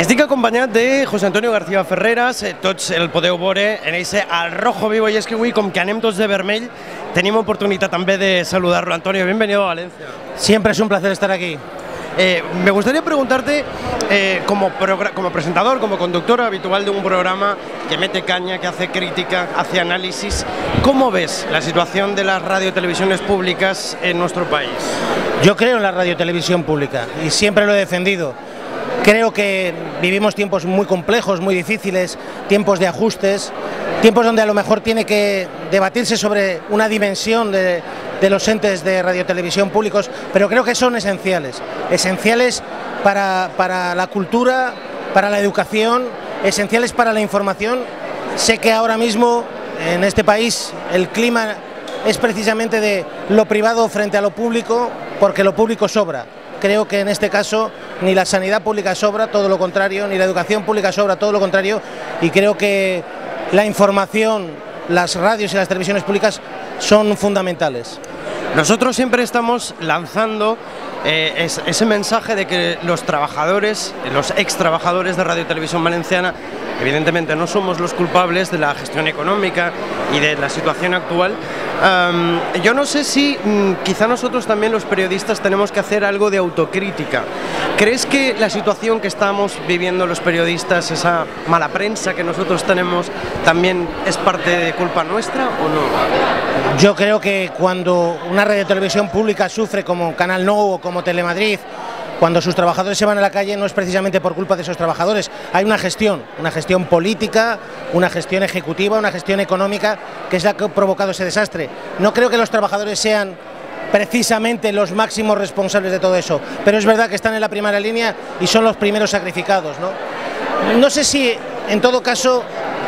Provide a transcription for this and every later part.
Estic acompanyat de José Antonio García Ferreras, tots el podeu veure en ese al rojo vivo, i és que avui, com que anem tots de vermell, tenim oportunitat també de saludar-lo. Antonio, bienvenido a Valencia. Siempre es un placer estar aquí. Me gustaría preguntarte, como presentador, como conductor habitual de un programa que mete caña, que hace crítica, hace análisis, ¿cómo ves la situación de las radiotelevisiones públicas en nuestro país? Yo creo en la radiotelevisión pública y siempre lo he defendido. Creo que vivimos tiempos muy complejos, muy difíciles, tiempos de ajustes, tiempos donde a lo mejor tiene que debatirse sobre una dimensión de los entes de radiotelevisión públicos, pero creo que son esenciales para la cultura, para la educación, esenciales para la información. Sé que ahora mismo en este país el clima es precisamente de lo privado frente a lo público, porque lo público sobra. Creo que en este caso ni la sanidad pública sobra, todo lo contrario, ni la educación pública sobra, todo lo contrario, y creo que la información, las radios y las televisiones públicas son fundamentales. Nosotros siempre estamos lanzando ese mensaje de que los trabajadores, los ex trabajadores de Radio Televisión Valenciana, evidentemente no somos los culpables de la gestión económica y de la situación actual. Yo no sé si quizá nosotros también los periodistas tenemos que hacer algo de autocrítica. ¿Crees que la situación que estamos viviendo los periodistas, esa mala prensa que nosotros tenemos, también es parte de culpa nuestra o no? Yo creo que cuando una radiotelevisión pública sufre como Canal Nou o como Telemadrid, cuando sus trabajadores se van a la calle, no es precisamente por culpa de esos trabajadores. Hay una gestión política, una gestión ejecutiva, una gestión económica, que es la que ha provocado ese desastre. No creo que los trabajadores sean precisamente los máximos responsables de todo eso, pero es verdad que están en la primera línea y son los primeros sacrificados, ¿no? No sé si, en todo caso,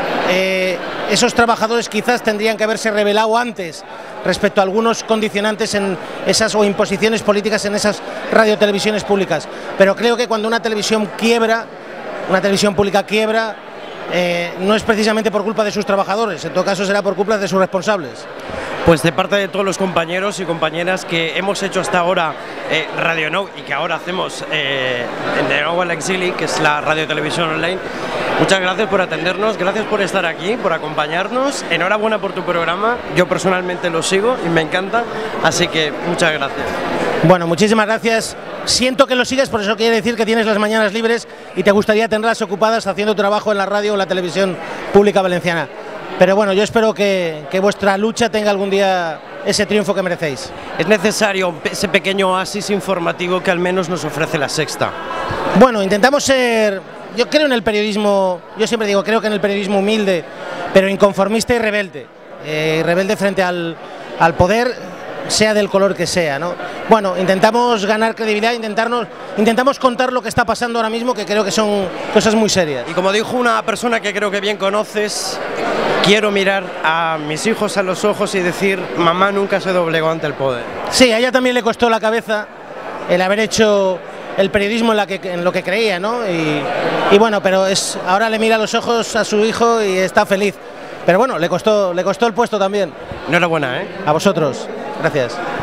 esos trabajadores quizás tendrían que haberse rebelado antes respecto a algunos condicionantes en esas o imposiciones políticas en esas radiotelevisiones públicas, pero creo que cuando una televisión quiebra, una televisión pública quiebra, no es precisamente por culpa de sus trabajadores, en todo caso será por culpa de sus responsables. Pues de parte de todos los compañeros y compañeras que hemos hecho hasta ahora Radio Nou y que ahora hacemos de Nou al Exili, que es la radiotelevisión online, muchas gracias por atendernos, gracias por estar aquí, por acompañarnos, enhorabuena por tu programa, yo personalmente lo sigo y me encanta, así que muchas gracias. Bueno, muchísimas gracias. Siento que lo sigues, por eso quiere decir que tienes las mañanas libres y te gustaría tenerlas ocupadas haciendo trabajo en la radio o la televisión pública valenciana. Pero bueno, yo espero que vuestra lucha tenga algún día ese triunfo que merecéis. Es necesario ese pequeño oasis informativo que al menos nos ofrece La Sexta. Bueno, intentamos ser... Yo creo en el periodismo, yo siempre digo, creo que en el periodismo humilde, pero inconformista y rebelde. Rebelde frente al poder, sea del color que sea, ¿no? Bueno, intentamos ganar credibilidad, intentamos contar lo que está pasando ahora mismo, que creo que son cosas muy serias. Y como dijo una persona que creo que bien conoces, quiero mirar a mis hijos a los ojos y decir, mamá nunca se doblegó ante el poder. Sí, a ella también le costó la cabeza el haber hecho el periodismo en lo que creía, ¿no? Y bueno, pero ahora le mira a los ojos a su hijo y está feliz. Pero bueno, le costó el puesto también. Enhorabuena, ¿eh? A vosotros. Gracias.